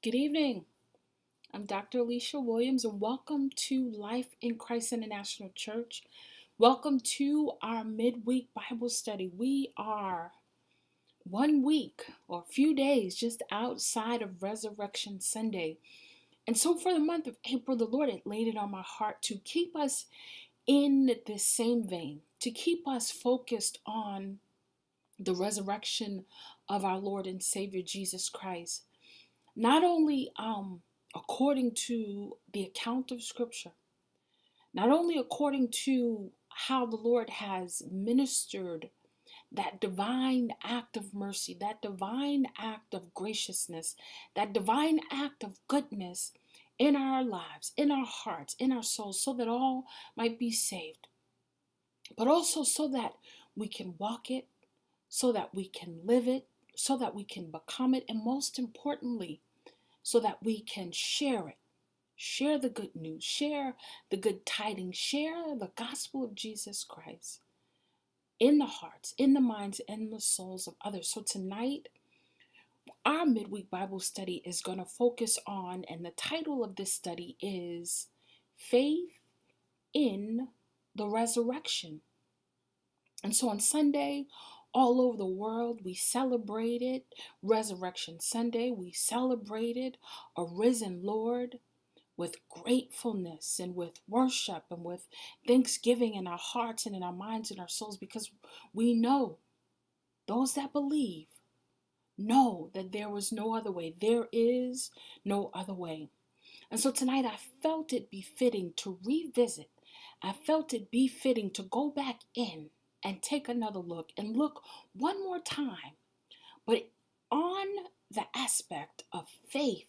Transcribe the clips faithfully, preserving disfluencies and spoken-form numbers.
Good evening. I'm Doctor Alicia Williams, and welcome to Life in Christ International Church. Welcome to our midweek Bible study. We are one week or a few days just outside of Resurrection Sunday. And so, for the month of April, the Lord had laid it on my heart to keep us in this same vein, to keep us focused on the resurrection of our Lord and Savior Jesus Christ. Not only um, according to the account of Scripture, not only according to how the Lord has ministered that divine act of mercy, that divine act of graciousness, that divine act of goodness in our lives, in our hearts, in our souls, so that all might be saved, but also so that we can walk it, so that we can live it, so that we can become it, and most importantly, so that we can share it. Share the good news, share the good tidings, share the gospel of Jesus Christ in the hearts, in the minds, and the souls of others. So tonight, our midweek Bible study is going to focus on, and the title of this study is Faith in the Resurrection. And so on Sunday, all over the world, we celebrated Resurrection Sunday. We celebrated a risen Lord with gratefulness and with worship and with thanksgiving in our hearts and in our minds and our souls, because we know, those that believe know that there was no other way. There is no other way. And so tonight I felt it befitting to revisit. I felt it befitting to go back in and take another look and look one more time, but on the aspect of faith,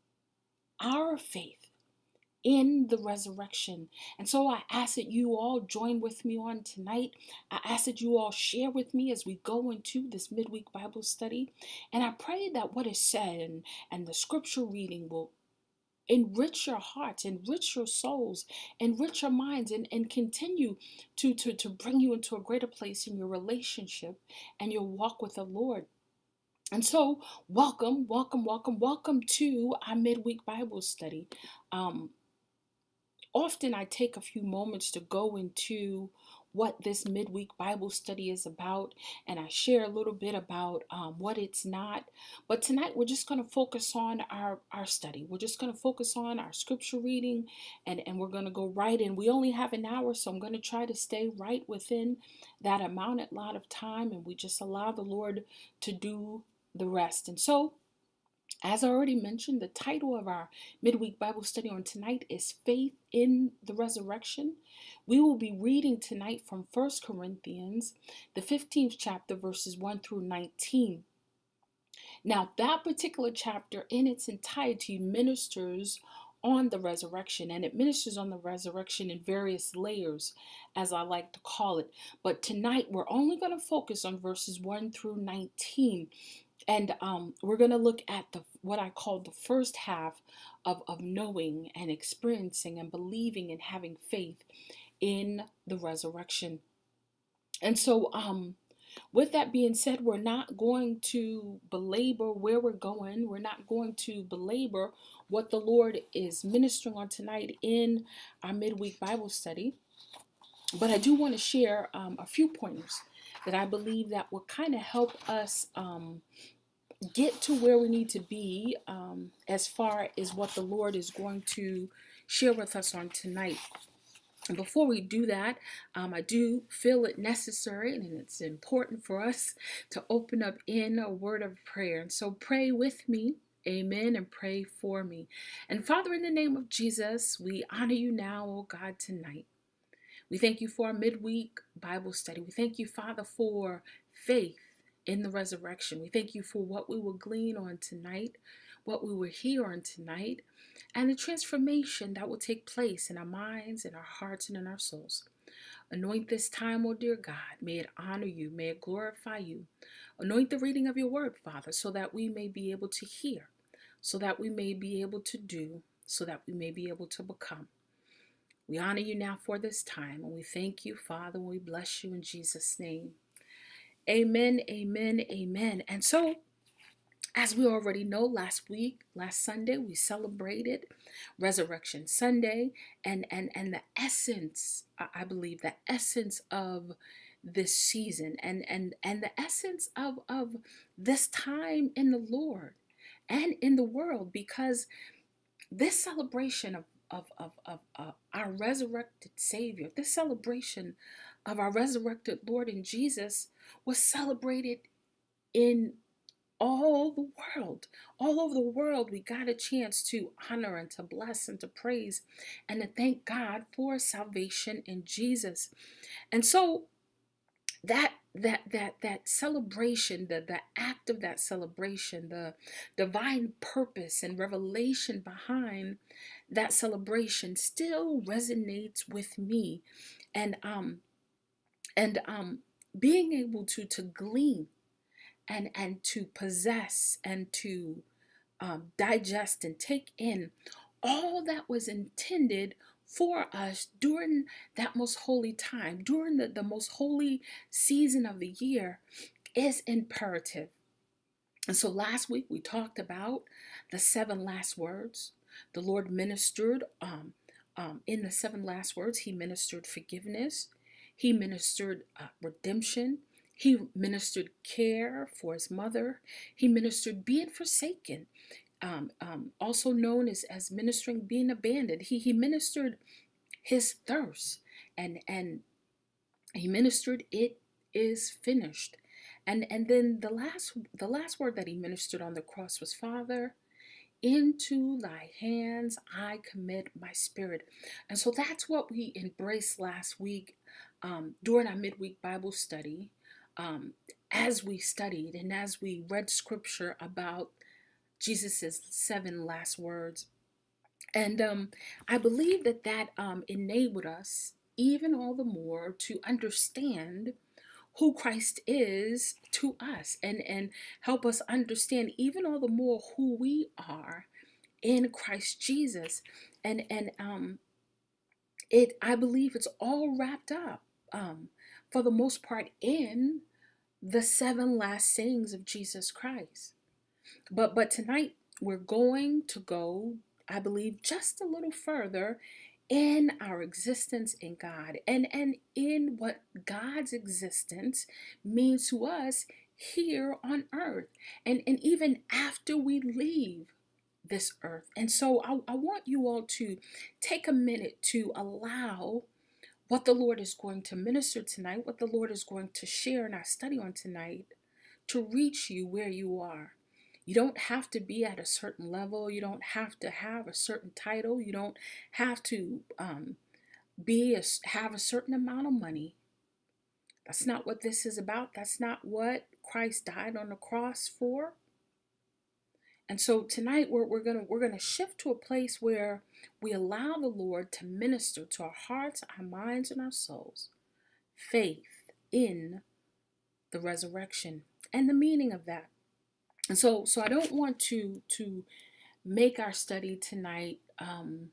our faith in the resurrection. And so I ask that you all join with me on tonight. I ask that you all share with me as we go into this midweek Bible study. And I pray that what is said and, and the scripture reading will enrich your hearts, enrich your souls, enrich your minds, and, and continue to, to, to bring you into a greater place in your relationship and your walk with the Lord. And so, welcome, welcome, welcome, welcome to our midweek Bible study. Um, often I take a few moments to go into what this midweek Bible study is about, and I share a little bit about um, what it's not. But tonight we're just going to focus on our, our study. We're just going to focus on our scripture reading, and, and we're going to go right in. We only have an hour, so I'm going to try to stay right within that amount lot of time, and we just allow the Lord to do the rest. And so, as I already mentioned, the title of our midweek Bible study on tonight is Faith in the Resurrection. We will be reading tonight from First Corinthians, the fifteenth chapter, verses one through nineteen. Now, that particular chapter in its entirety ministers on the resurrection, and it ministers on the resurrection in various layers, as I like to call it. But tonight, we're only going to focus on verses one through nineteen. And um, we're going to look at the what I call the first half of, of knowing and experiencing and believing and having faith in the resurrection. And so um, with that being said, we're not going to belabor where we're going. We're not going to belabor what the Lord is ministering on tonight in our midweek Bible study. But I do want to share um, a few pointers that I believe that will kind of help us um, get to where we need to be um, as far as what the Lord is going to share with us on tonight. And before we do that, um, I do feel it necessary and it's important for us to open up in a word of prayer. And so pray with me. Amen. And pray for me. And Father, in the name of Jesus, we honor you now, oh God, tonight. We thank you for our midweek Bible study. We thank you, Father, for faith in the resurrection. We thank you for what we will glean on tonight, what we will hear on tonight, and the transformation that will take place in our minds, in our hearts, and in our souls. Anoint this time, oh dear God. May it honor you. May it glorify you. Anoint the reading of your word, Father, so that we may be able to hear, so that we may be able to do, so that we may be able to become. We honor you now for this time, and we thank you, Father, and we bless you in Jesus' name. Amen, amen, amen. And so As we already know, last week, last Sunday, we celebrated Resurrection Sunday, and and and the essence, I believe, the essence of this season, and and and the essence of of this time in the Lord and in the world, because this celebration of of of, of uh, our resurrected Savior, this celebration of our resurrected Lord and Jesus was celebrated in all the world. All over the world, we got a chance to honor and to bless and to praise and to thank God for salvation in Jesus. And so that that that that celebration, the the act of that celebration, the divine purpose and revelation behind that celebration still resonates with me. And um and um being able to to glean and and to possess and to um, digest and take in all that was intended for us during that most holy time, during the, the most holy season of the year, is imperative. And so last week we talked about the seven last words. The Lord ministered um, um, in the seven last words. He ministered forgiveness. He ministered uh, redemption. He ministered care for his mother. He ministered being forsaken, um, um, also known as, as ministering being abandoned. He, he ministered his thirst, and, and he ministered it is finished. And, and then the last the last word that he ministered on the cross was, Father, into thy hands I commit my spirit. And so that's what we embraced last week um, during our midweek Bible study, um, as we studied and as we read scripture about Jesus's seven last words. And um, I believe that that um, enabled us even all the more to understand who Christ is to us, and, and help us understand even all the more who we are in Christ Jesus. And and um it I believe it's all wrapped up um for the most part in the seven last sayings of Jesus Christ. But but tonight we're going to go, I believe, just a little further in our existence in God, and and in what God's existence means to us here on earth, and and even after we leave this earth. And so I, I want you all to take a minute to allow what the Lord is going to minister tonight, what the Lord is going to share in our study on tonight, to reach you where you are. You don't have to be at a certain level. You don't have to have a certain title. You don't have to um, be a, have a certain amount of money. That's not what this is about. That's not what Christ died on the cross for. And so tonight we're, we're gonna we're gonna shift to a place where we allow the Lord to minister to our hearts, our minds, and our souls. Faith in the resurrection and the meaning of that. And so so I don't want to to make our study tonight um,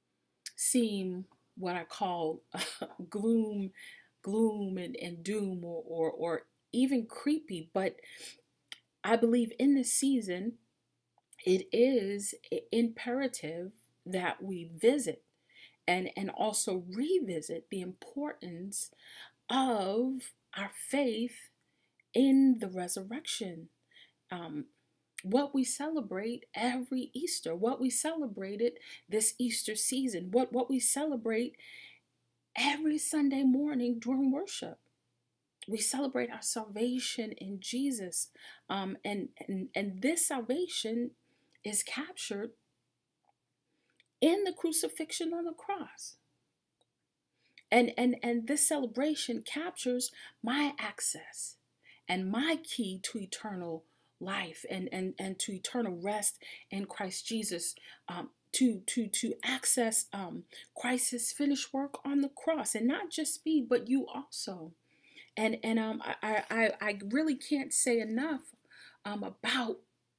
seem what I call gloom, gloom and, and doom, or, or or even creepy. But I believe in this season it is imperative that we visit and, and also revisit the importance of our faith in the resurrection. Um, what we celebrate every Easter, what we celebrated this Easter season, what, what we celebrate every Sunday morning during worship. We celebrate our salvation in Jesus. Um, and, and, and this salvation is captured in the crucifixion on the cross. And, and, and this celebration captures my access and my key to eternal life, and, and, and to eternal rest in Christ Jesus, um, to, to, to access um, Christ's finished work on the cross. And not just me, but you also. And, and um, I, I, I really can't say enough um, about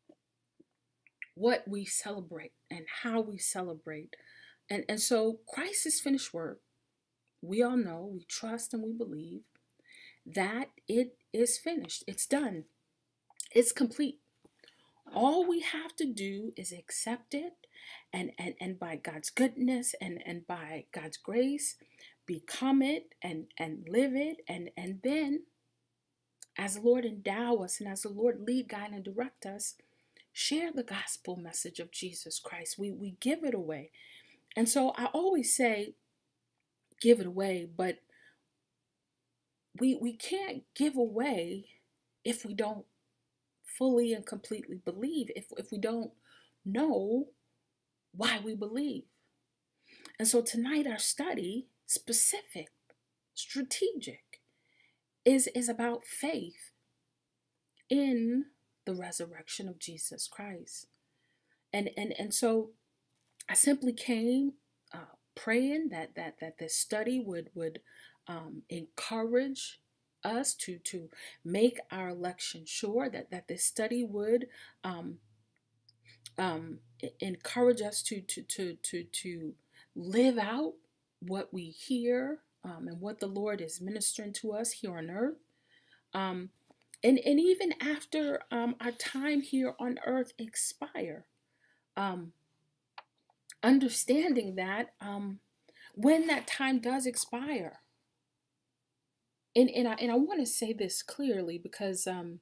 what we celebrate and how we celebrate. And, and so Christ's finished work, we all know, we trust and we believe that it is finished. It's done. It's complete. All we have to do is accept it, and, and, and by God's goodness and, and by God's grace, become it and, and live it. And, and then as the Lord endow us and as the Lord lead, guide, and direct us, share the gospel message of Jesus Christ. We, we give it away. And so I always say, give it away, but we, we can't give away if we don't fully and completely believe, if, if we don't know why we believe. And so tonight our study, specific, strategic, is, is about faith in the resurrection of Jesus Christ. And and and so I simply came uh, praying that that that this study would would um, encourage us to to make our election sure, that that this study would um, um, encourage us to to to to to live out what we hear, um, and what the Lord is ministering to us here on earth. Um, and, and even after um, our time here on earth expire, um, understanding that um, when that time does expire, and, and I, and I want to say this clearly, because um,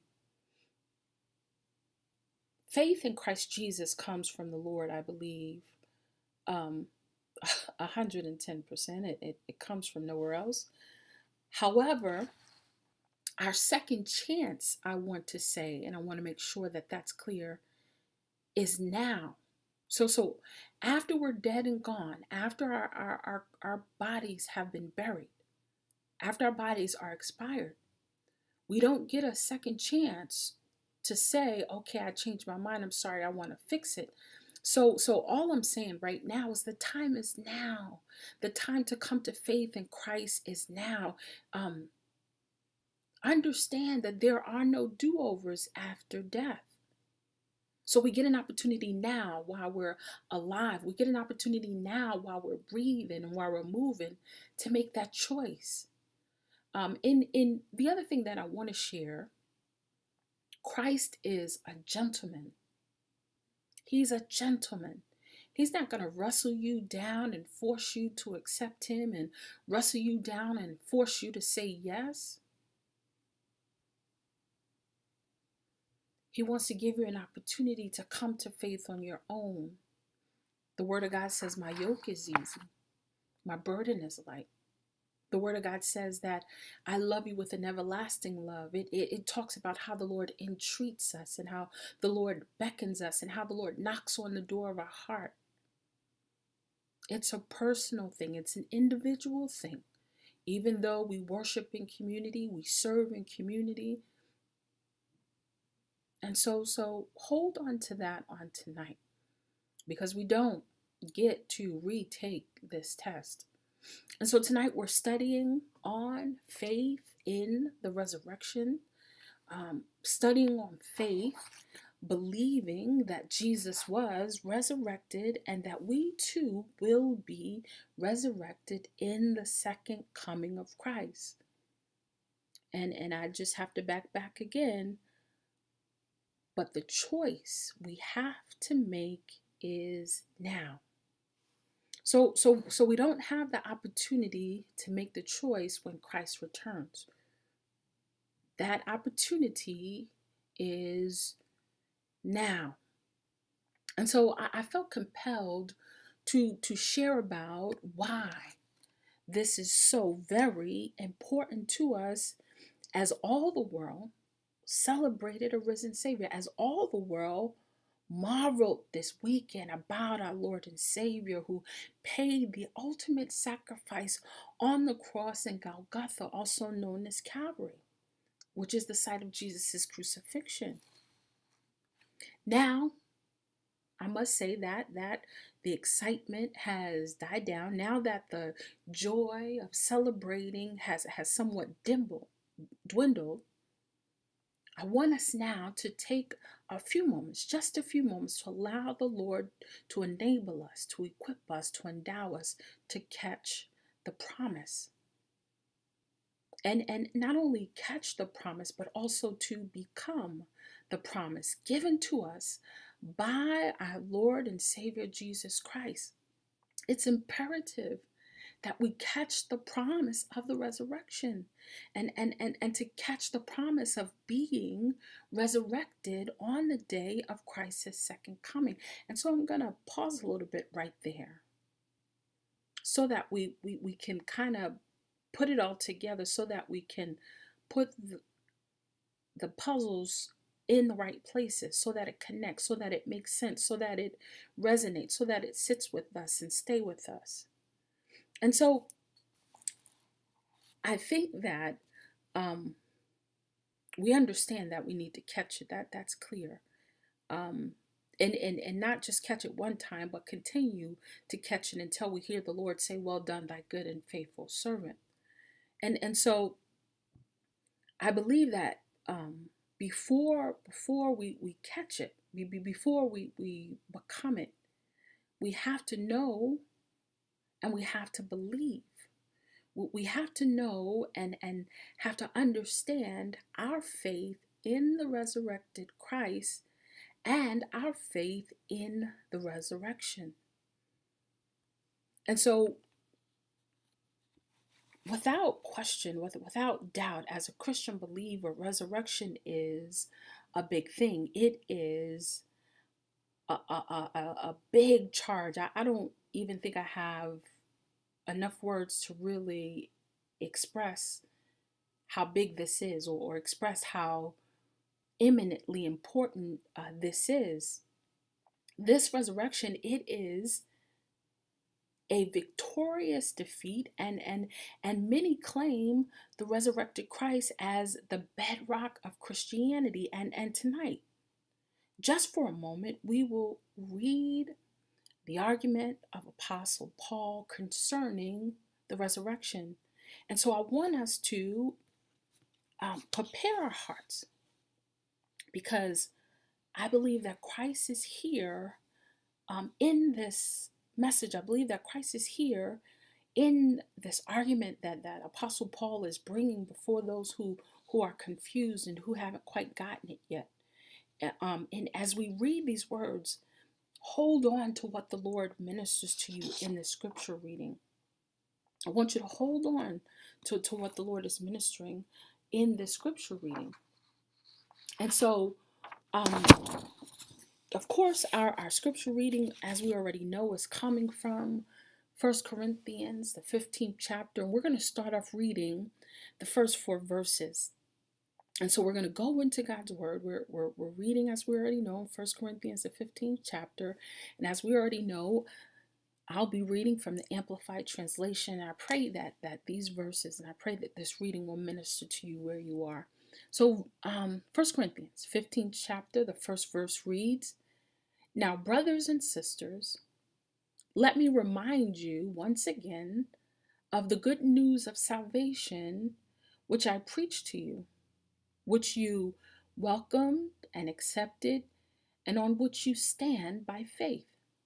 faith in Christ Jesus comes from the Lord, I believe, um, one hundred ten percent. It, it, it comes from nowhere else. However, our second chance, I want to say, and I want to make sure that that's clear, is now. So, so after we're dead and gone, after our, our, our, our bodies have been buried, after our bodies are expired, we don't get a second chance to say, okay, I changed my mind. I'm sorry, I want to fix it. So, so all I'm saying right now is the time is now. The time to come to faith in Christ is now. Um, understand that there are no do-overs after death. So we get an opportunity now while we're alive. We get an opportunity now while we're breathing and while we're moving to make that choice. Um, in, in the other thing that I want to share, Christ is a gentleman. He's a gentleman. He's not going to wrestle you down and force you to accept him, and wrestle you down and force you to say yes. He wants to give you an opportunity to come to faith on your own. The Word of God says, my yoke is easy, my burden is light. The Word of God says that I love you with an everlasting love. It, it, it talks about how the Lord entreats us, and how the Lord beckons us, and how the Lord knocks on the door of our heart. It's a personal thing. It's an individual thing. Even though we worship in community, we serve in community. And so, so hold on to that on tonight, because we don't get to retake this test. And so tonight we're studying on faith in the resurrection, um, studying on faith, believing that Jesus was resurrected and that we too will be resurrected in the second coming of Christ. And, and I just have to back back again. But the choice we have to make is now. So, so, so we don't have the opportunity to make the choice when Christ returns. That opportunity is now. And so I, I felt compelled to, to share about why this is so very important to us, as all the world celebrated a risen Savior, as all the world marveled this weekend about our Lord and Savior, who paid the ultimate sacrifice on the cross in Golgotha, also known as Calvary, which is the site of Jesus' crucifixion. Now, I must say that that the excitement has died down. Now that the joy of celebrating has, has somewhat dimbled, dwindled, I want us now to take a few moments, just a few moments, to allow the Lord to enable us, to equip us, to endow us to catch the promise. And, and not only catch the promise, but also to become the promise given to us by our Lord and Savior Jesus Christ. It's imperative that we catch the promise of the resurrection and, and, and, and to catch the promise of being resurrected on the day of Christ's second coming. And so I'm going to pause a little bit right there so that we, we, we can kind of put it all together, so that we can put the, the puzzles in the right places, so that it connects, so that it makes sense, so that it resonates, so that it sits with us and stay with us. And so I think that um, we understand that we need to catch it. That that's clear. Um, and, and, and not just catch it one time, but continue to catch it until we hear the Lord say, "Well done, thy good and faithful servant." And and so I believe that um, before before we, we catch it, before we, we become it, we have to know and we have to believe. We have to know and, and have to understand our faith in the resurrected Christ and our faith in the resurrection. And so without question, without doubt, as a Christian believer, resurrection is a big thing. It is a, a, a, a big charge. I, I don't even think I have enough words to really express how big this is, or, or express how eminently important uh, this is. This resurrection, it is a victorious defeat, and and and many claim the resurrected Christ as the bedrock of Christianity. And and tonight, just for a moment, we will read the argument of Apostle Paul concerning the resurrection. And so I want us to um, prepare our hearts, because I believe that Christ is here um, in this message. I believe that Christ is here in this argument that, that Apostle Paul is bringing before those who, who are confused and who haven't quite gotten it yet. Um, and as we read these words, hold on to what the Lord ministers to you in the scripture reading. I want you to hold on to, to what the Lord is ministering in the scripture reading. And so, um, of course, our, our scripture reading, as we already know, is coming from First Corinthians, the fifteenth chapter. And we're going to start off reading the first four verses. And so we're going to go into God's word. We're, we're, we're reading, as we already know, First Corinthians, the fifteenth chapter. And as we already know, I'll be reading from the Amplified Translation. I pray that that these verses, and I pray that this reading will minister to you where you are. So um, First Corinthians, fifteenth chapter, the first verse reads, "Now, brothers and sisters, let me remind you once again of the good news of salvation which I preached to you, which you welcomed and accepted, and on which you stand by faith."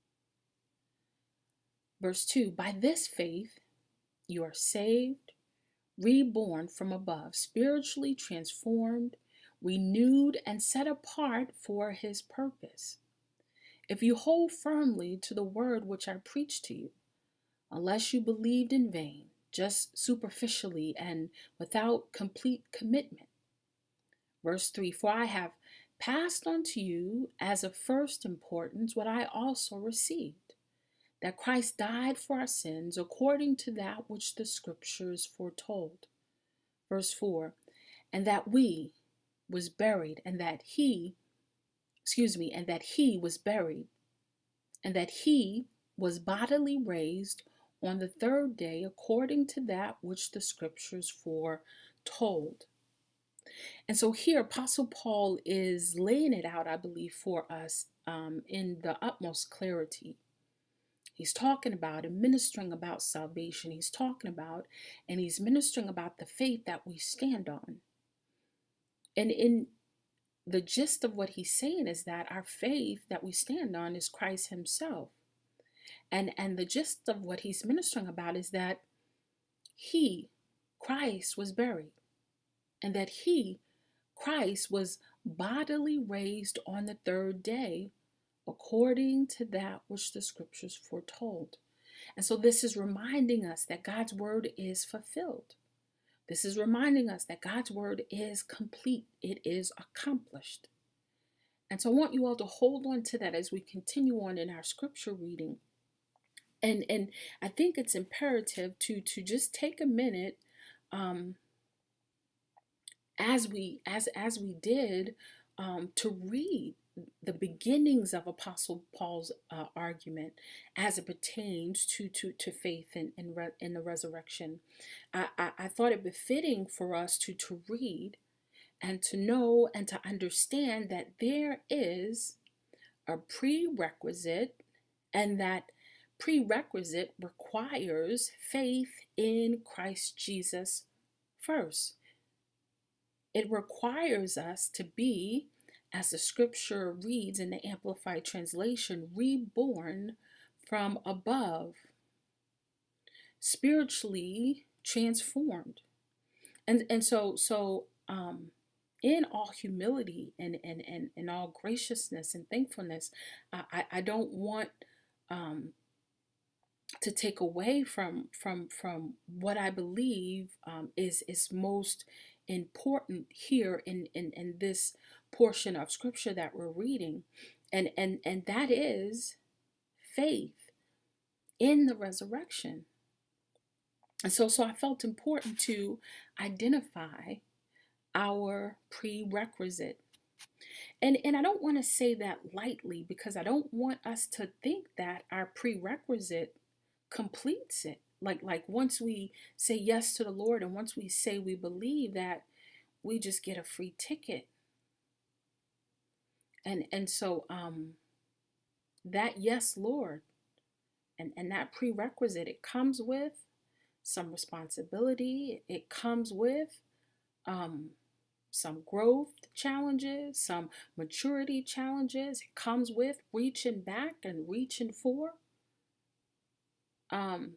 Verse two, "By this faith you are saved, reborn from above, spiritually transformed, renewed, and set apart for his purpose. If you hold firmly to the word which I preached to you, unless you believed in vain, just superficially and without complete commitment." Verse three, "For I have passed on to you as of first importance what I also received, that Christ died for our sins according to that which the scriptures foretold." Verse four, "And that we was buried, and that he, excuse me, and that he was buried, and that he was bodily raised on the third day according to that which the scriptures foretold." And so here, Apostle Paul is laying it out, I believe, for us um, in the utmost clarity. He's talking about and ministering about salvation. He's talking about and he's ministering about the faith that we stand on. And in the gist of what he's saying is that our faith that we stand on is Christ himself. And, and the gist of what he's ministering about is that he, Christ was buried, and that he, Christ, was bodily raised on the third day, according to that which the scriptures foretold. And so this is reminding us that God's word is fulfilled. This is reminding us that God's word is complete. It is accomplished. And so I want you all to hold on to that as we continue on in our scripture reading. And and I think it's imperative to to just take a minute, um, as we as as we did, um, to read the beginnings of Apostle Paul's uh, argument as it pertains to to to faith in in, re, in the resurrection. I, I I thought it befitting for us to to read and to know and to understand that there is a prerequisite, and that prerequisite requires faith in Christ Jesus first. It requires us to be, as the scripture reads in the Amplified Translation, reborn from above, spiritually transformed. And and so so um in all humility and and and in all graciousness and thankfulness, uh, I I don't want um to take away from from from what I believe um, is is most important here in, in in this portion of scripture that we're reading, and and and that is faith in the resurrection. And so so I felt important to identify our prerequisite. And and I don't want to say that lightly, because I don't want us to think that our prerequisite completes it. Like like once we say yes to the Lord, and once we say we believe, that we just get a free ticket. And and so um that yes, Lord, and, and that prerequisite, it comes with some responsibility. It comes with um some growth challenges, some maturity challenges. It comes with reaching back and reaching for. Um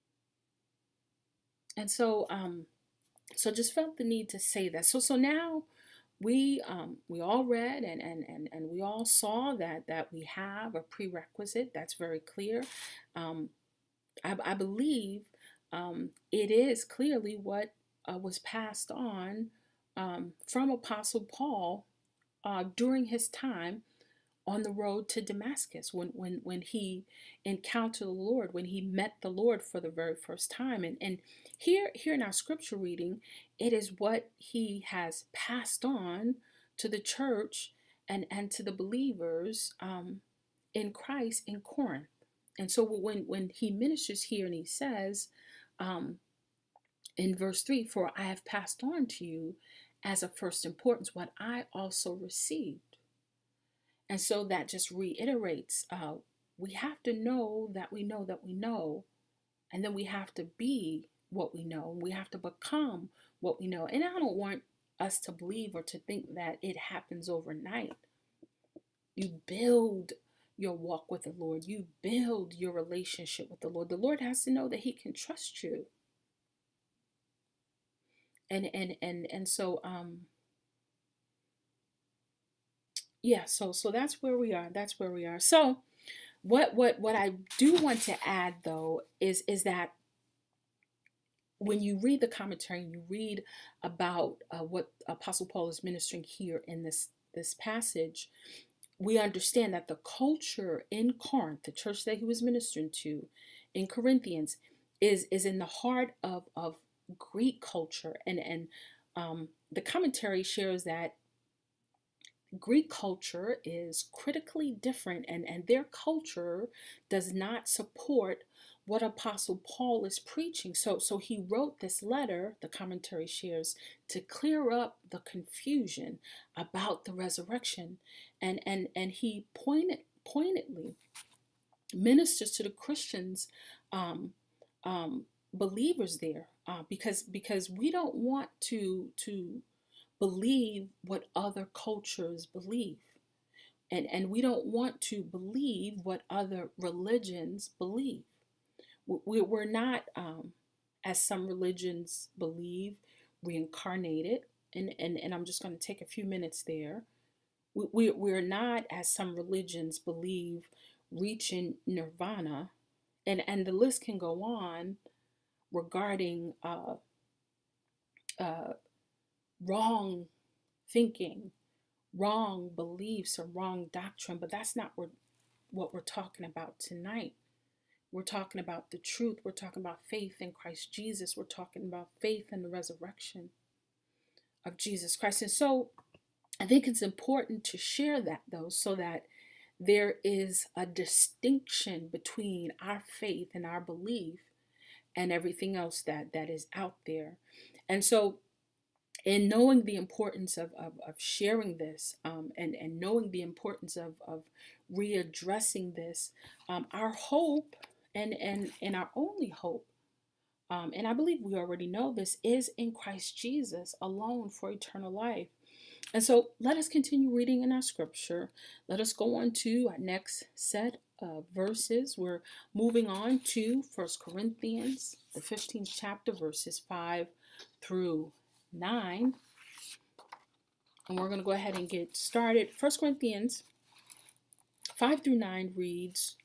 and so um so just felt the need to say that. So so now we um we all read, and and and, and we all saw that that we have a prerequisite that's very clear. um I, I believe um it is clearly what uh, was passed on um from Apostle Paul uh during his time on the road to Damascus, when when when he encountered the Lord, when he met the Lord for the very first time. And and here here in our scripture reading, it is what he has passed on to the church and and to the believers um, in Christ in Corinth. And so when when he ministers here and he says um, in verse three, "For I have passed on to you as of first importance what I also received." And so that just reiterates, uh, we have to know that we know that we know, and then we have to be what we know, and we have to become what we know. And I don't want us to believe or to think that it happens overnight. You build your walk with the Lord, you build your relationship with the Lord. The Lord has to know that he can trust you. And and and and so um yeah, so so that's where we are. That's where we are. So what what what I do want to add, though, is is that when you read the commentary, you read about uh, what Apostle Paul is ministering here in this this passage, we understand that the culture in Corinth, the church that he was ministering to in Corinthians, is is in the heart of of Greek culture. And and um, the commentary shares that Greek culture is critically different, and, and their culture does not support what Apostle Paul is preaching. So, so he wrote this letter, the commentary shares, to clear up the confusion about the resurrection. And, and, and he pointed, pointedly ministers to the Christians, um, um, believers there, uh, because, because we don't want to, to believe what other cultures believe. And, and we don't want to believe what other religions believe. We, we're not, um, as some religions believe, reincarnated. And, and, and I'm just going to take a few minutes there. We, we, we're not, as some religions believe, reaching nirvana. And, and the list can go on regarding uh, uh, wrong thinking, wrong beliefs, or wrong doctrine. But that's not what, what we're talking about tonight. We're talking about the truth. We're talking about faith in Christ Jesus. We're talking about faith in the resurrection of Jesus Christ. And so I think it's important to share that, though, so that there is a distinction between our faith and our belief and everything else that, that is out there. And so in knowing the importance of, of, of sharing this um, and, and knowing the importance of, of readdressing this, um, our hope and, and, and our only hope, um, and I believe we already know this, is in Christ Jesus alone for eternal life. And so let us continue reading in our scripture. Let us go on to our next set of verses. We're moving on to First Corinthians, the fifteenth chapter, verses five through nine. And we're going to go ahead and get started. First Corinthians five through nine reads,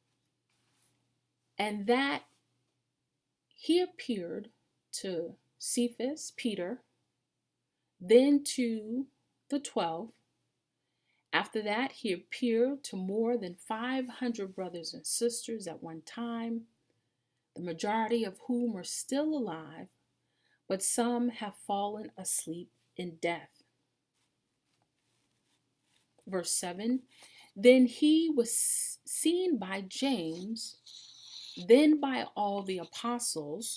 "And that he appeared to Cephas, Peter, then to the twelve. After that, he appeared to more than five hundred brothers and sisters at one time, the majority of whom are still alive, but some have fallen asleep in death." Verse seven, "Then he was seen by James, then by all the apostles."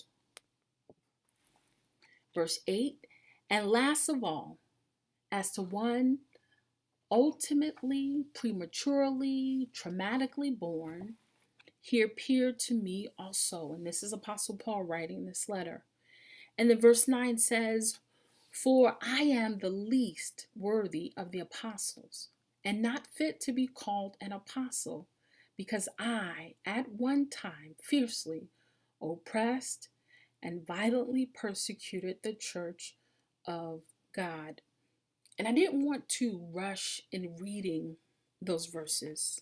Verse eight, "And last of all, as to one ultimately, prematurely, traumatically born, he appeared to me also." And this is Apostle Paul writing this letter. And then verse nine says, "For I am the least worthy of the apostles, and not fit to be called an apostle, because I, at one time, fiercely oppressed and violently persecuted the church of God." And I didn't want to rush in reading those verses.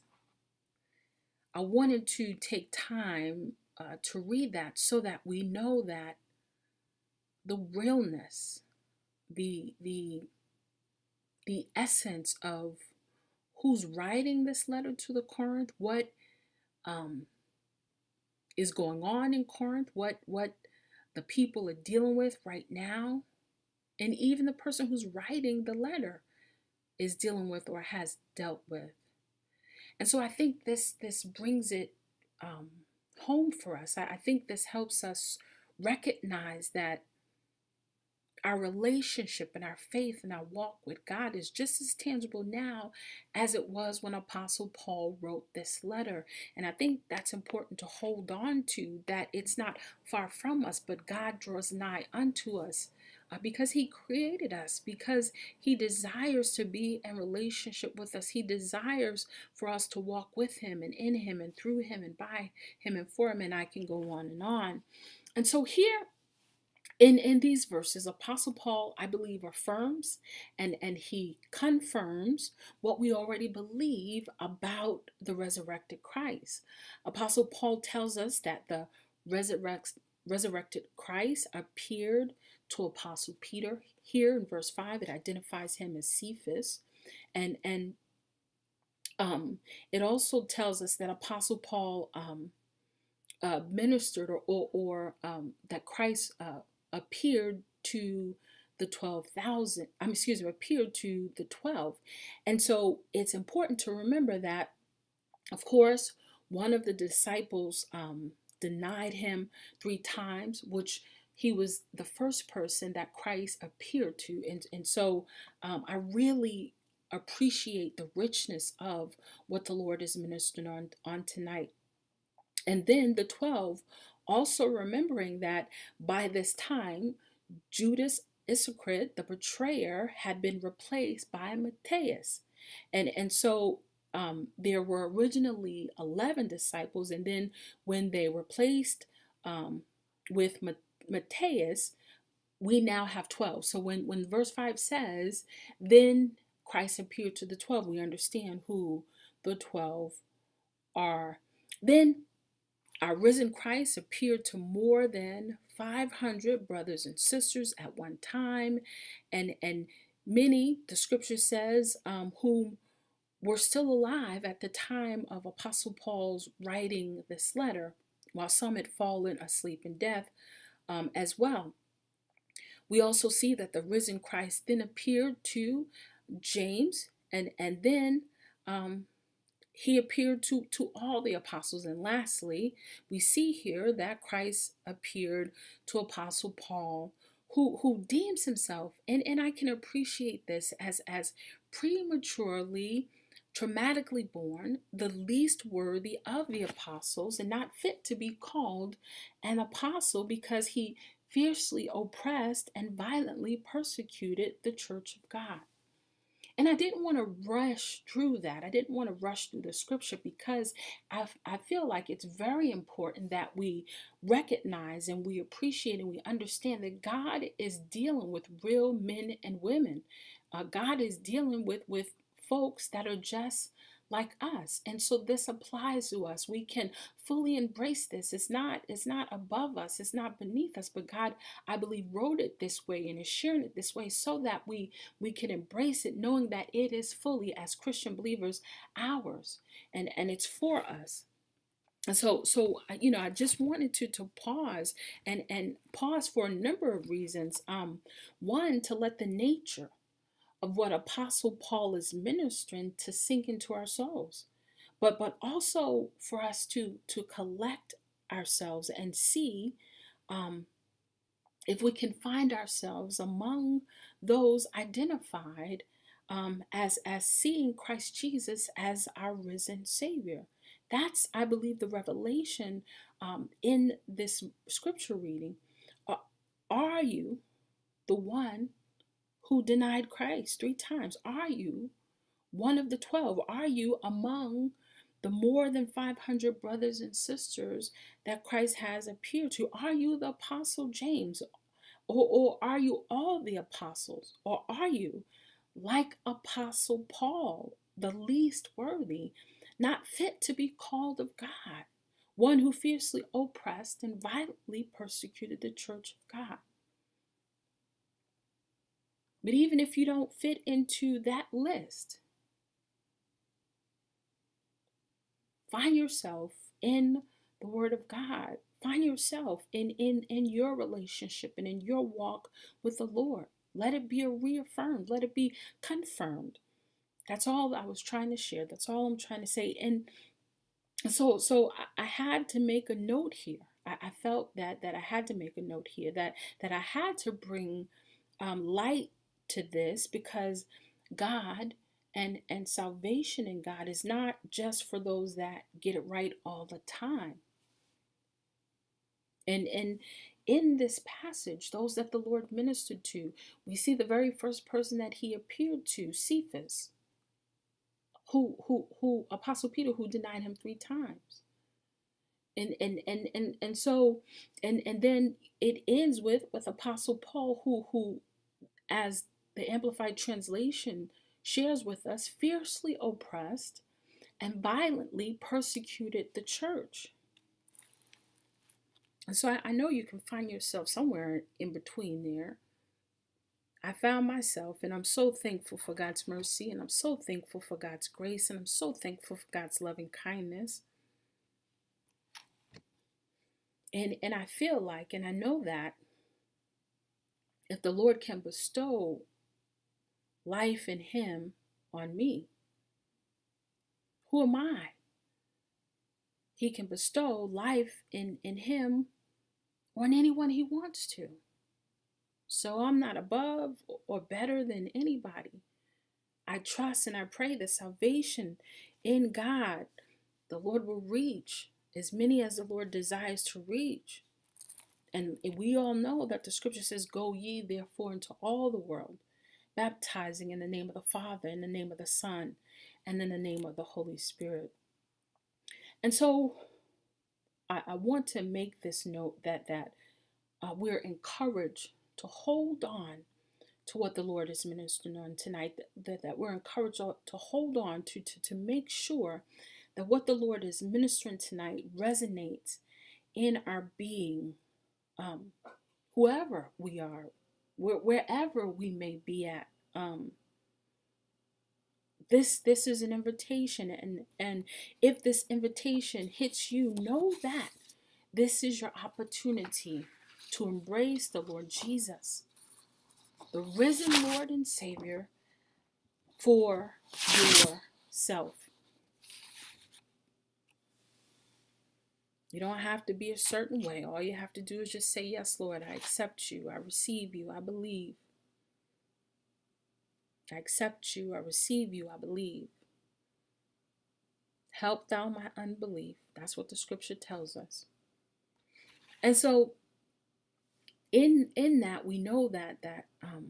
I wanted to take time uh, to read that so that we know that the realness, the the the essence of who's writing this letter to the Corinth, what um, is going on in Corinth, what what the people are dealing with right now, and even the person who's writing the letter is dealing with or has dealt with. And so I think this this brings it um, home for us. I, I think this helps us recognize that our relationship and our faith and our walk with God is just as tangible now as it was when Apostle Paul wrote this letter. And I think that's important to hold on to, that it's not far from us, but God draws nigh unto us uh, because he created us, because he desires to be in relationship with us. He desires for us to walk with him and in him and through him and by him and for him. And I can go on and on. And so here, In, in these verses, Apostle Paul, I believe, affirms and, and he confirms what we already believe about the resurrected Christ. Apostle Paul tells us that the resurrect, resurrected Christ appeared to Apostle Peter. Here in verse five, it identifies him as Cephas. And, and um, it also tells us that Apostle Paul um, uh, ministered or, or, or um, that Christ uh, appeared to the twelve thousand, I'm excuse me, appeared to the twelve. And so it's important to remember that, of course, one of the disciples um, denied him three times, which he was the first person that Christ appeared to. And, and so um, I really appreciate the richness of what the Lord is ministering on, on tonight. And then the twelve, also remembering that by this time, Judas Iscariot, the betrayer, had been replaced by Matthias. And, and so um, there were originally eleven disciples. And then when they were placed um, with Matthias, we now have twelve. So when, when verse five says, then Christ appeared to the twelve, we understand who the twelve are. Then our risen Christ appeared to more than five hundred brothers and sisters at one time, and, and many, the scripture says, um, whom were still alive at the time of Apostle Paul's writing this letter, while some had fallen asleep in death um, as well. We also see that the risen Christ then appeared to James, and, and then um, he appeared to, to all the apostles. And lastly, we see here that Christ appeared to Apostle Paul, who, who deems himself, and, and I can appreciate this, as, as prematurely, traumatically born, the least worthy of the apostles, and not fit to be called an apostle, because he fiercely oppressed and violently persecuted the church of God. And I didn't want to rush through that. I didn't want to rush through the scripture, because I, I feel like it's very important that we recognize and we appreciate and we understand that God is dealing with real men and women. Uh, God is dealing with, with folks that are just like us. And so this applies to us. We can fully embrace this. It's not, it's not above us. It's not beneath us. But God, I believe, wrote it this way and is sharing it this way so that we, we can embrace it, knowing that it is fully, as Christian believers, ours. And, and it's for us. And so, so you know, I just wanted to to pause and, and pause for a number of reasons. Um, one, to let the nature of what Apostle Paul is ministering to sink into our souls, but but also for us to to collect ourselves and see um, if we can find ourselves among those identified um, as as seeing Christ Jesus as our risen Savior. That's, I believe, the revelation um, in this scripture reading. Are, are you the one who denied Christ three times? Are you one of the twelve? Are you among the more than five hundred brothers and sisters that Christ has appeared to? Are you the Apostle James? Or, or are you all the apostles? Or are you like Apostle Paul, the least worthy, not fit to be called of God, one who fiercely oppressed and violently persecuted the church of God? But even if you don't fit into that list, find yourself in the Word of God. Find yourself in, in, in your relationship and in your walk with the Lord. Let it be reaffirmed. Let it be confirmed. That's all I was trying to share. That's all I'm trying to say. And so so I, I had to make a note here. I, I felt that that I had to make a note here, that that I had to bring um, light to this, because God and and salvation in God is not just for those that get it right all the time. And and in this passage, those that the Lord ministered to, we see the very first person that he appeared to, Cephas, who who who Apostle Peter, who denied him three times. And and and and and so and and then it ends with with Apostle Paul, who who as the Amplified Translation shares with us, fiercely oppressed and violently persecuted the church. And so I, I know you can find yourself somewhere in between there. I found myself, and I'm so thankful for God's mercy, and I'm so thankful for God's grace, and I'm so thankful for God's loving kindness. And, and I feel like, and I know that if the Lord can bestow life in him on me, who am I? He can bestow life in, in him on anyone he wants to. So I'm not above or better than anybody. I trust and I pray that salvation in God, the Lord will reach as many as the Lord desires to reach. And we all know that the scripture says, go ye therefore into all the world, baptizing in the name of the Father, in the name of the Son, and in the name of the Holy Spirit. And so I, I want to make this note that that uh, we're encouraged to hold on to what the Lord is ministering on tonight, that, that, that we're encouraged to hold on to, to, to make sure that what the Lord is ministering tonight resonates in our being, um, whoever we are, where, wherever we may be at. Um, this this is an invitation, and and if this invitation hits you, know that this is your opportunity to embrace the Lord Jesus, the risen Lord and Savior, for yourself. You don't have to be a certain way. All you have to do is just say, yes, Lord, I accept you. I receive you. I believe. I accept you. I receive you. I believe. Help thou my unbelief. That's what the scripture tells us. And so in in that, we know that that um,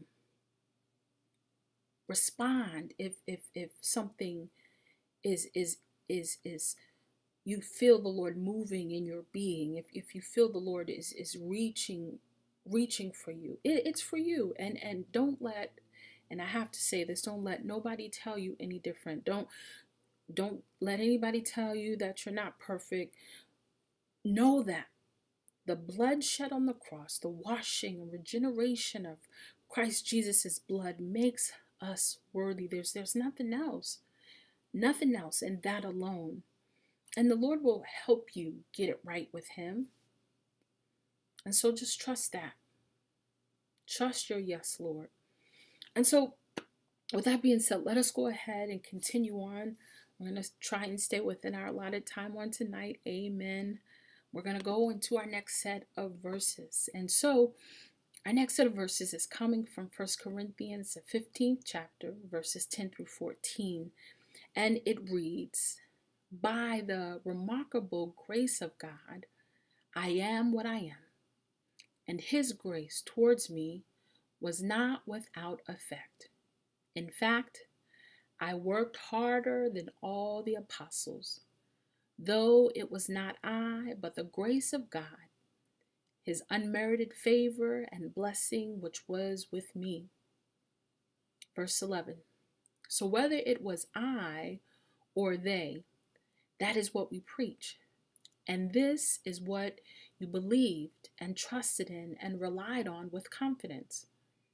respond if if if something is is is is you feel the Lord moving in your being, if if you feel the Lord is is reaching reaching for you, it, it's for you. And and don't let, and I have to say this, don't let nobody tell you any different. Don't don't let anybody tell you that you're not perfect. Know that the blood shed on the cross, the washing and regeneration of Christ Jesus's blood makes us worthy. There's there's nothing else. Nothing else, and that alone. And the Lord will help you get it right with him. And so just trust that. Trust your yes, Lord. And so with that being said, let us go ahead and continue on. We're going to try and stay within our allotted time on tonight. Amen. We're going to go into our next set of verses. And so our next set of verses is coming from First Corinthians, the fifteenth chapter, verses ten through fourteen. And it reads, by the remarkable grace of God, I am what I am, and his grace towards me was not without effect. In fact, I worked harder than all the apostles, though it was not I, but the grace of God, his unmerited favor and blessing which was with me. Verse eleven. So whether it was I or they, that is what we preach. And this is what you believed and trusted in and relied on with confidence.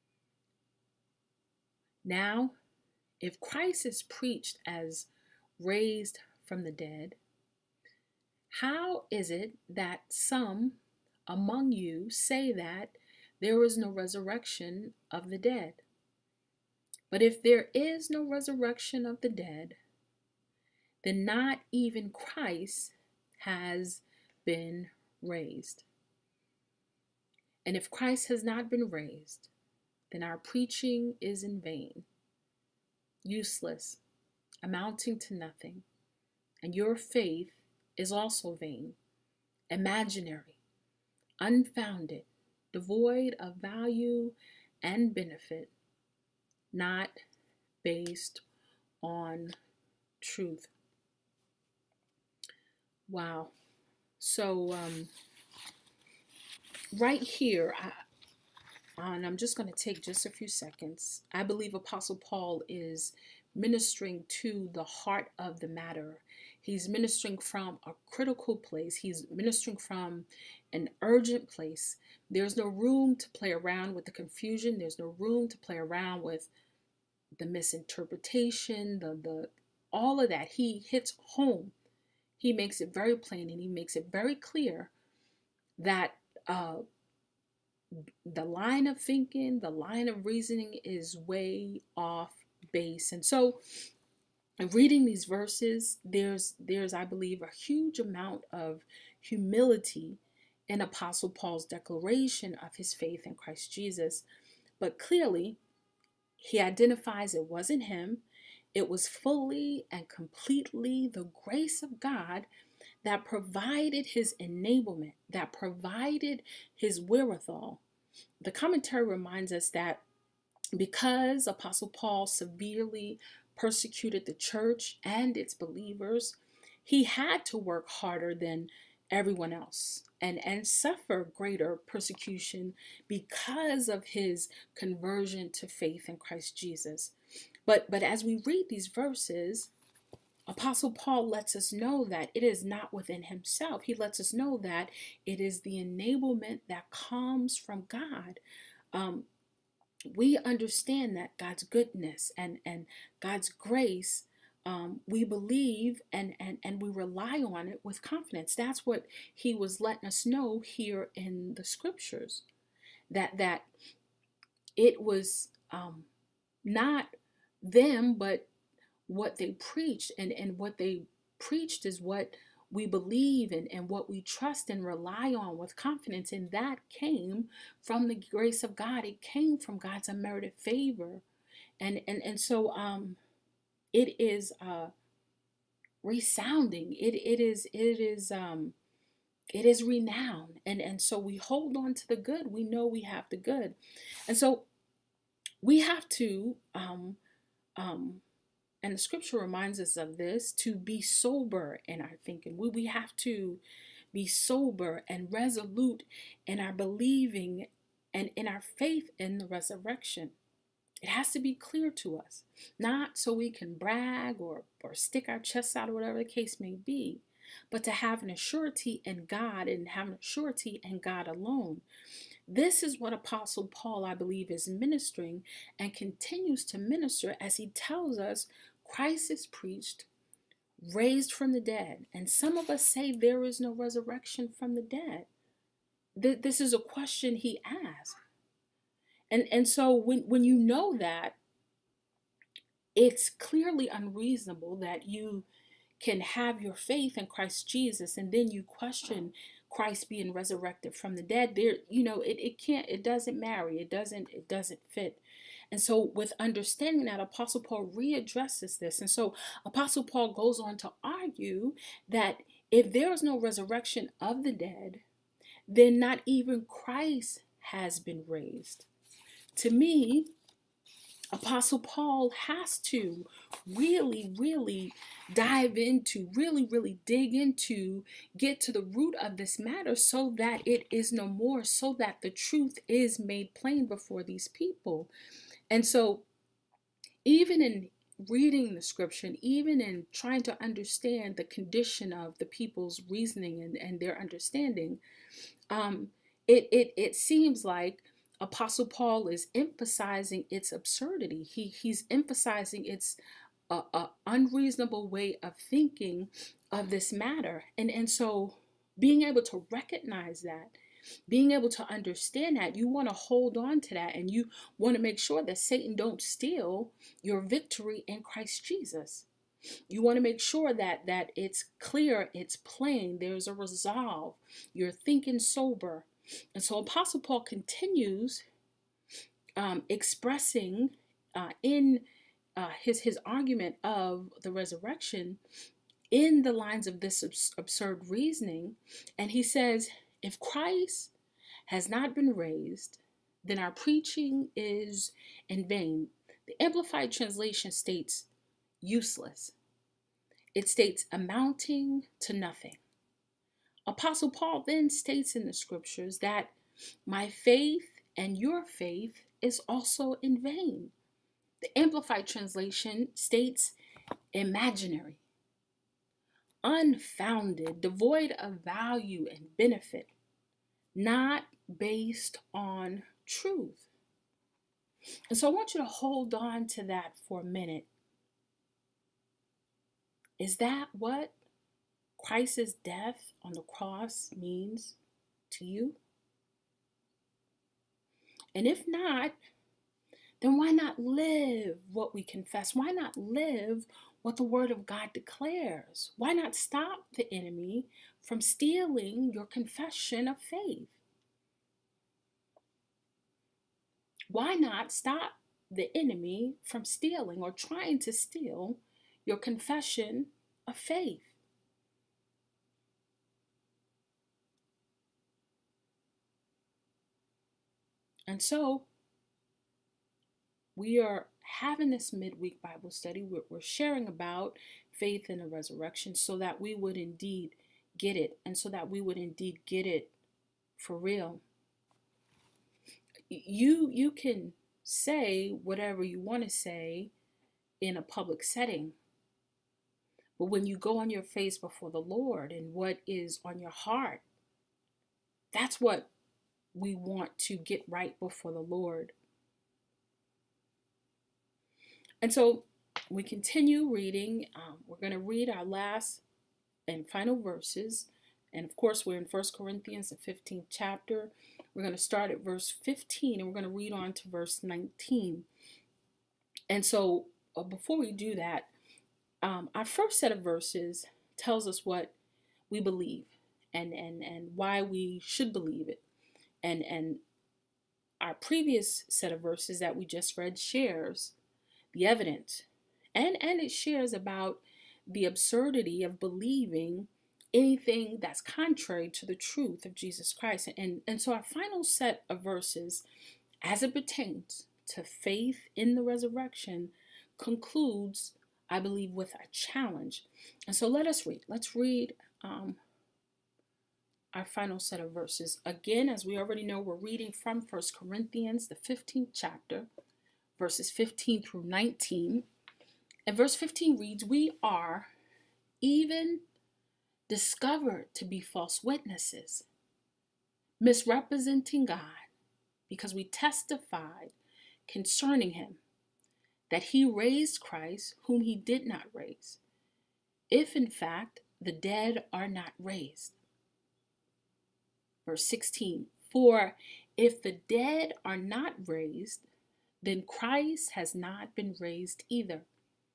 Now, if Christ is preached as raised from the dead, how is it that some among you say that there is no resurrection of the dead? But if there is no resurrection of the dead, then not even Christ has been raised. And if Christ has not been raised, then our preaching is in vain, useless, amounting to nothing, and your faith is also vain, imaginary, unfounded, devoid of value and benefit, not based on truth. Wow. So um, right here, I, and I'm just going to take just a few seconds. I believe Apostle Paul is ministering to the heart of the matter. He's ministering from a critical place. He's ministering from an urgent place. There's no room to play around with the confusion. There's no room to play around with the misinterpretation, the, the all of that. He hits home. He makes it very plain, and he makes it very clear that uh, the line of thinking, the line of reasoning is way off base. And so in reading these verses, there's, there's, I believe, a huge amount of humility in Apostle Paul's declaration of his faith in Christ Jesus. But clearly, he identifies it wasn't him. It was fully and completely the grace of God that provided his enablement, that provided his wherewithal. The commentary reminds us that because Apostle Paul severely persecuted the church and its believers, he had to work harder than everyone else and, and suffer greater persecution because of his conversion to faith in Christ Jesus. But but as we read these verses, Apostle Paul lets us know that it is not within himself. He lets us know that it is the enablement that comes from God. Um, we understand that God's goodness and, and God's grace, um, we believe and, and, and we rely on it with confidence. That's what he was letting us know here in the scriptures, that, that it was um, not them, but what they preached, and, and what they preached is what we believe in and what we trust and rely on with confidence. And that came from the grace of God. It came from God's unmerited favor. And and, and so um it is uh resounding. It it is it is um it is renowned. And and so we hold on to the good. We know we have the good. And so we have to um um and the scripture reminds us of this, to be sober in our thinking. We, we have to be sober and resolute in our believing and in our faith in the resurrection. It has to be clear to us, not so we can brag or, or stick our chests out or whatever the case may be, but to have an surety in God and have an surety in God alone. This is what Apostle Paul, I believe, is ministering and continues to minister as he tells us Christ is preached, raised from the dead. And some of us say there is no resurrection from the dead. This is a question he asked. And, and so when, when you know that, it's clearly unreasonable that you can have your faith in Christ Jesus and then you question Christ being resurrected from the dead. There, you know, it, it can't, it doesn't marry, it doesn't, it doesn't fit. And so with understanding that, Apostle Paul readdresses this. And so Apostle Paul goes on to argue that if there is no resurrection of the dead, then not even Christ has been raised. To me, Apostle Paul has to really, really dive into, really, really dig into, get to the root of this matter so that it is no more, so that the truth is made plain before these people. And so even in reading the scripture, and even in trying to understand the condition of the people's reasoning and, and their understanding, um, it, it, it seems like Apostle Paul is emphasizing its absurdity. He, he's emphasizing its uh, uh, unreasonable way of thinking of this matter. And, and so being able to recognize that, being able to understand that, you want to hold on to that, and you want to make sure that Satan don't steal your victory in Christ Jesus. You want to make sure that that it's clear, it's plain, there's a resolve, you're thinking sober. And so Apostle Paul continues um, expressing uh, in uh, his, his argument of the resurrection in the lines of this abs- absurd reasoning. And he says, if Christ has not been raised, then our preaching is in vain. The Amplified Translation states useless. It states amounting to nothing. Apostle Paul then states in the scriptures that my faith and your faith is also in vain. The Amplified Translation states imaginary, unfounded, devoid of value and benefit, not based on truth. And so I want you to hold on to that for a minute. Is that what Christ's death on the cross means to you? And if not, then why not live what we confess? Why not live what the Word of God declares? Why not stop the enemy from stealing your confession of faith? Why not stop the enemy from stealing or trying to steal your confession of faith? And so we are having this midweek Bible study. We're, we're sharing about faith in the resurrection so that we would indeed get it, and so that we would indeed get it for real. You you can say whatever you want to say in a public setting, but when you go on your face before the Lord and what is on your heart, that's what we want to get right before the Lord. And so we continue reading. Um, we're going to read our last and final verses. And of course, we're in First Corinthians, the fifteenth chapter. We're going to start at verse fifteen and we're going to read on to verse nineteen. And so uh, before we do that, um, our first set of verses tells us what we believe and, and, and why we should believe it. And, and our previous set of verses that we just read shares the evidence, and, and it shares about the absurdity of believing anything that's contrary to the truth of Jesus Christ. And, and so our final set of verses, as it pertains to faith in the resurrection, concludes, I believe, with a challenge. And so let us read. Let's read um, our final set of verses. Again, as we already know, we're reading from First Corinthians, the fifteenth chapter, verses fifteen through nineteen. And verse fifteen reads, "We are even discovered to be false witnesses, misrepresenting God, because we testified concerning him that he raised Christ, whom he did not raise, if in fact the dead are not raised." Verse sixteen, "For if the dead are not raised, then Christ has not been raised either."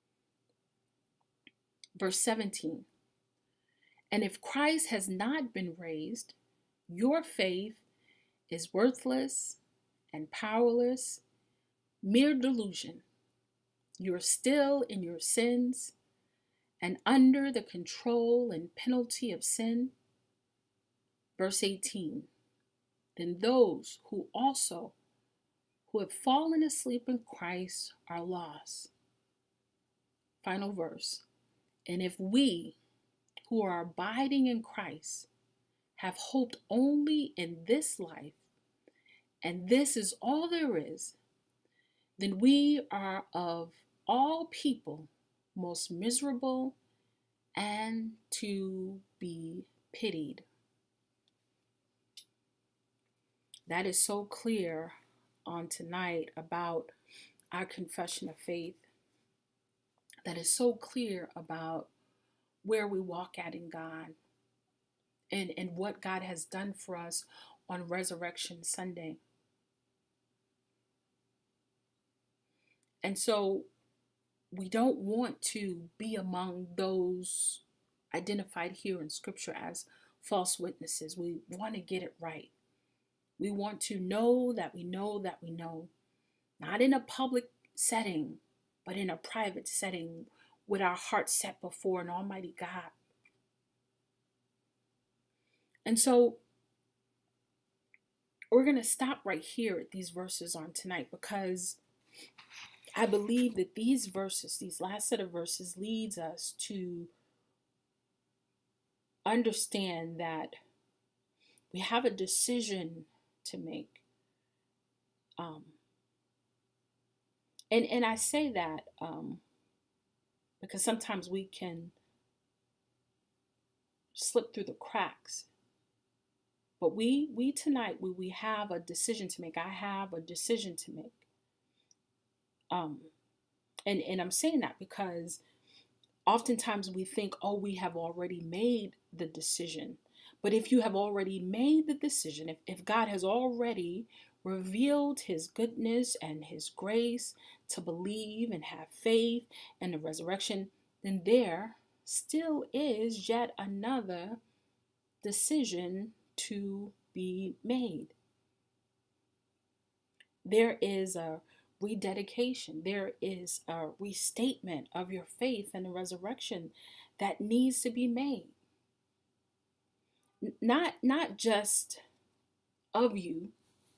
Verse seventeen, "And if Christ has not been raised, your faith is worthless and powerless, mere delusion. You are still in your sins and under the control and penalty of sin." Verse eighteen, "Then those who also who have fallen asleep in Christ are lost." Final verse, "And if we who are abiding in Christ have hoped only in this life, and this is all there is, then we are of all people most miserable and to be pitied." That is so clear on tonight about our confession of faith. That is so clear about where we walk at in God and, and what God has done for us on Resurrection Sunday. And so we don't want to be among those identified here in Scripture as false witnesses. We want to get it right. We want to know that we know that we know, not in a public setting, but in a private setting with our hearts set before an almighty God. And so we're going to stop right here at these verses on tonight, because I believe that these verses, these last set of verses, leads us to understand that we have a decision to make. Um, and, and I say that um, because sometimes we can slip through the cracks. But we, we tonight, we, we have a decision to make. I have a decision to make. Um, and, and I'm saying that because oftentimes we think, oh, we have already made the decision. But if you have already made the decision, if, if God has already revealed his goodness and his grace to believe and have faith in the resurrection, then there still is yet another decision to be made. There is a rededication. There is a restatement of your faith in the resurrection that needs to be made. Not, not just of you,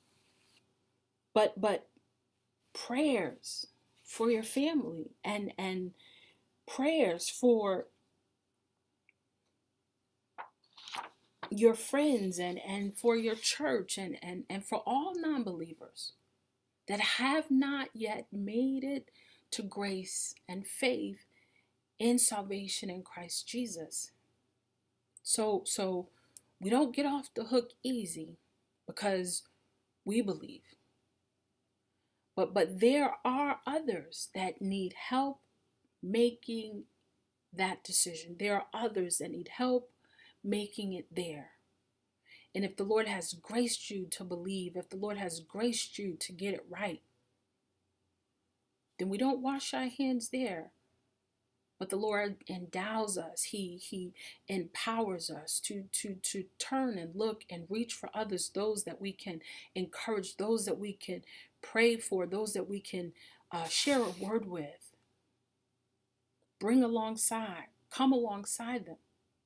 but but prayers for your family and, and prayers for your friends and, and for your church and, and, and for all non-believers that have not yet made it to grace and faith in salvation in Christ Jesus. So, so we don't get off the hook easy because we believe. But, but there are others that need help making that decision. There are others that need help making it there. And if the Lord has graced you to believe, if the Lord has graced you to get it right, then we don't wash our hands there. But the Lord endows us. He He empowers us to, to, to turn and look and reach for others, those that we can encourage, those that we can pray for, those that we can uh, share a word with. Bring alongside, come alongside them.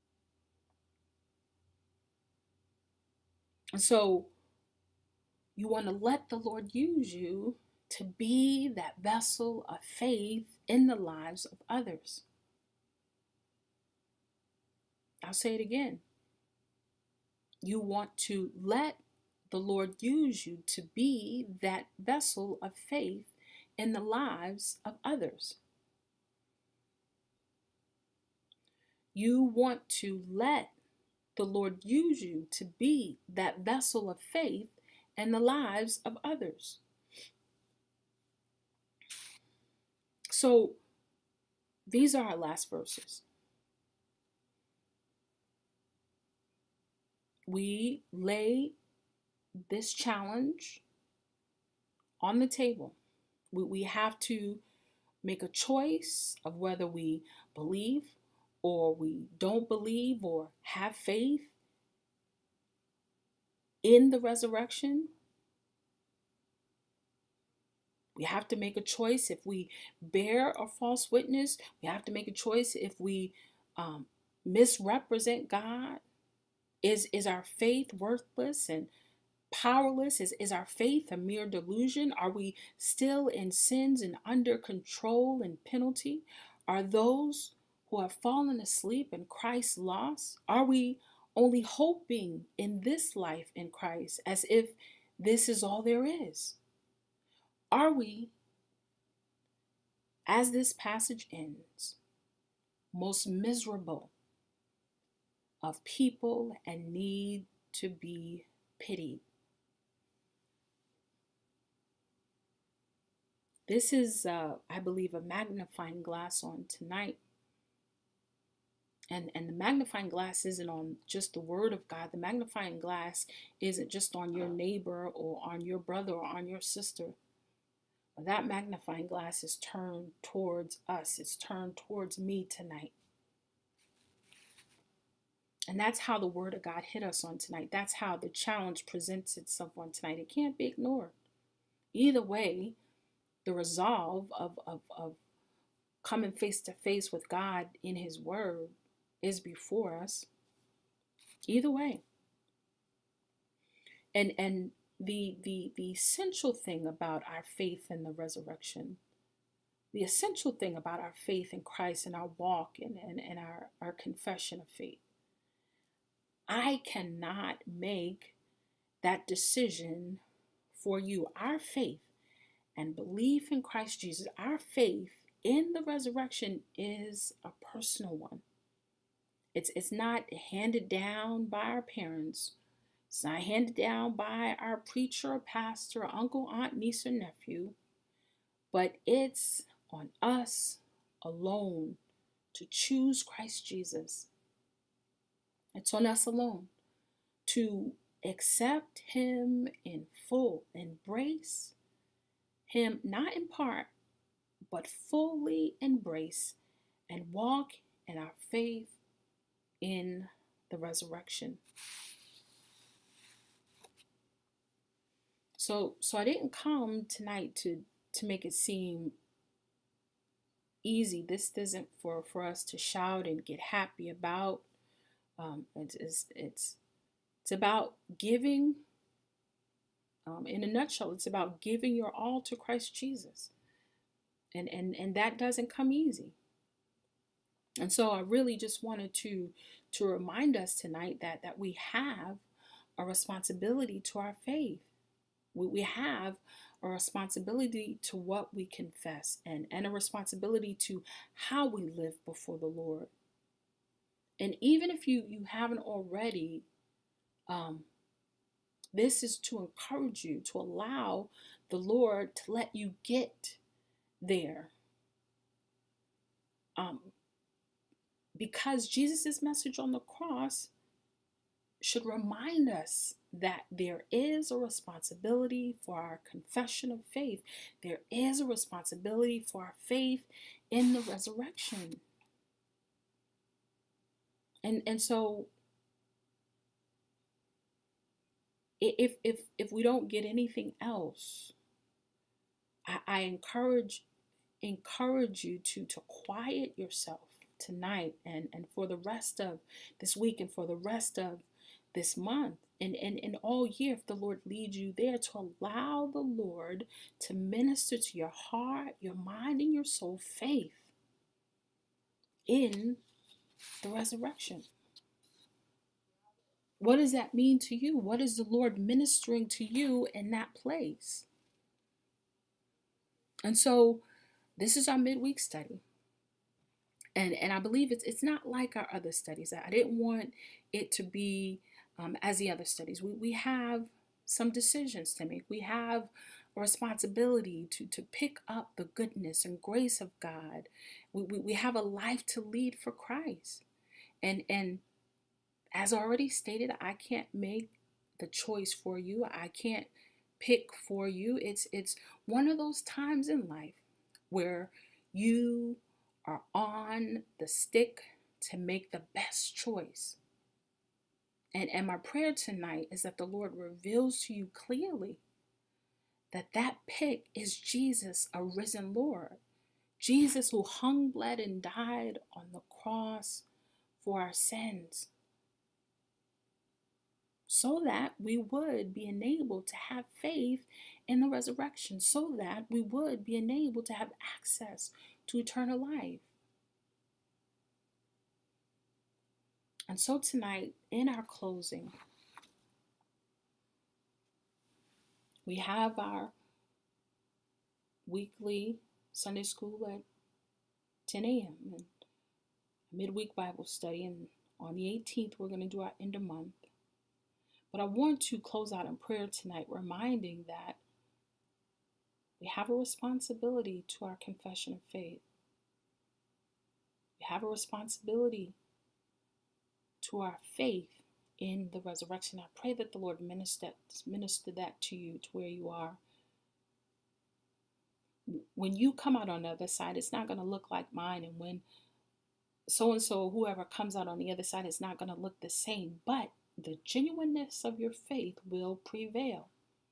And so you want to let the Lord use you to be that vessel of faith in the lives of others. I'll say it again. You want to let the Lord use you to be that vessel of faith in the lives of others. You want to let the Lord use you to be that vessel of faith in the lives of others. So these are our last verses. We lay this challenge on the table. We, we have to make a choice of whether we believe or we don't believe or have faith in the resurrection. We have to make a choice if we bear a false witness. We have to make a choice if we um, misrepresent God. Is, is our faith worthless and powerless? Is, is our faith a mere delusion? Are we still in sins and under control and penalty? Are those who have fallen asleep in Christ's lost? Are we only hoping in this life in Christ as if this is all there is? Are we, as this passage ends, most miserable of people and need to be pitied? This is, uh, I believe, a magnifying glass on tonight. And, and the magnifying glass isn't on just the word of God. The magnifying glass isn't just on your neighbor or on your brother or on your sister. But that magnifying glass is turned towards us. It's turned towards me tonight. And that's how the word of God hit us on tonight. That's how the challenge presents itself on tonight. It can't be ignored. Either way, the resolve of, of, of coming face to face with God in his word is before us. Either way. And and the the the essential thing about our faith in the resurrection, the essential thing about our faith in Christ and our walk and, and, and our, our confession of faith, I cannot make that decision for you. Our faith and belief in Christ Jesus, our faith in the resurrection is a personal one. It's, it's not handed down by our parents. It's not handed down by our preacher, pastor, uncle, aunt, niece, or nephew. But it's on us alone to choose Christ Jesus. It's on us alone to accept him in full, embrace him, not in part, but fully embrace and walk in our faith in the resurrection. So, so I didn't come tonight to, to make it seem easy. This isn't for, for us to shout and get happy about. Um, it's, it's, it's, it's about giving. Um, in a nutshell, it's about giving your all to Christ Jesus. And, and, and that doesn't come easy. And so I really just wanted to, to remind us tonight that, that we have a responsibility to our faith. We, we have a responsibility to what we confess, and, and a responsibility to how we live before the Lord. And even if you, you haven't already, um, this is to encourage you to allow the Lord to let you get there. Um, because Jesus' message on the cross should remind us that there is a responsibility for our confession of faith. There is a responsibility for our faith in the resurrection. And and so if if if we don't get anything else, I, I encourage encourage you to to quiet yourself tonight and and for the rest of this week and for the rest of this month and, and, and all year, if the Lord leads you there, to allow the Lord to minister to your heart, your mind, and your soul faith in the resurrection. What does that mean to you? What is the Lord ministering to you in that place? And so this is our midweek study. And, and I believe it's, it's not like our other studies. I didn't want it to be um, as the other studies. We, we have some decisions to make. We have a responsibility to, to pick up the goodness and grace of God. We, we, we have a life to lead for Christ. And, and as already stated, I can't make the choice for you. I can't pick for you. It's, it's one of those times in life where you are on the stick to make the best choice. And, and my prayer tonight is that the Lord reveals to you clearly that that pick is Jesus, a risen Lord. Jesus who hung, bled, and died on the cross for our sins, so that we would be enabled to have faith in the resurrection, so that we would be enabled to have access to eternal life. And so tonight, in our closing, we have our weekly Sunday school at ten a.m. and midweek Bible study. And on the eighteenth, we're going to do our end of month. But I want to close out in prayer tonight, reminding that we have a responsibility to our confession of faith. We have a responsibility to our faith in the resurrection. I pray that the Lord minister, minister that to you, to where you are. When you come out on the other side, it's not going to look like mine. And when so-and-so, whoever comes out on the other side, it's not going to look the same. But the genuineness of your faith will prevail.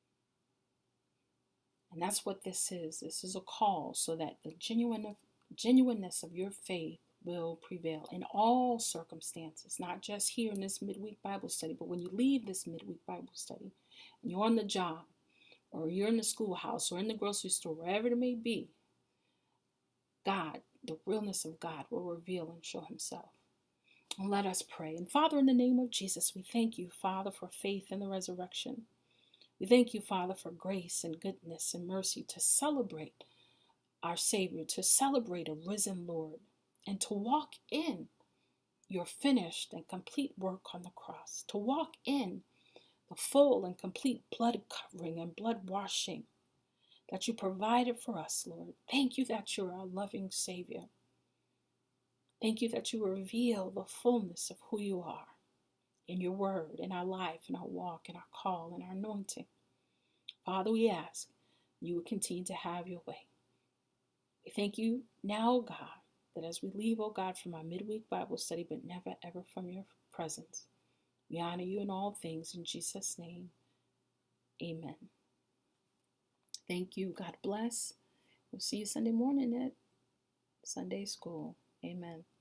And that's what this is. This is a call so that the genuine, genuineness of your faith will prevail in all circumstances, not just here in this midweek Bible study, but when you leave this midweek Bible study and you're on the job, or you're in the schoolhouse, or in the grocery store, wherever it may be, God, the realness of God, will reveal and show himself. And let us pray. And Father, in the name of Jesus, we thank you, Father, for faith in the resurrection. We thank you, Father, for grace and goodness and mercy to celebrate our Savior, to celebrate a risen Lord, and to walk in your finished and complete work on the cross, to walk in the full and complete blood covering and blood washing that you provided for us, Lord. Thank you that you're our loving Savior. Thank you that you reveal the fullness of who you are in your word, in our life, in our walk, in our call, in our anointing. Father, we ask you would continue to have your way. We thank you now, God, that as we leave, oh God, from our midweek Bible study, but never ever from your presence, we honor you in all things. In Jesus' name, amen. Thank you. God bless. We'll see you Sunday morning at Sunday school. Amen.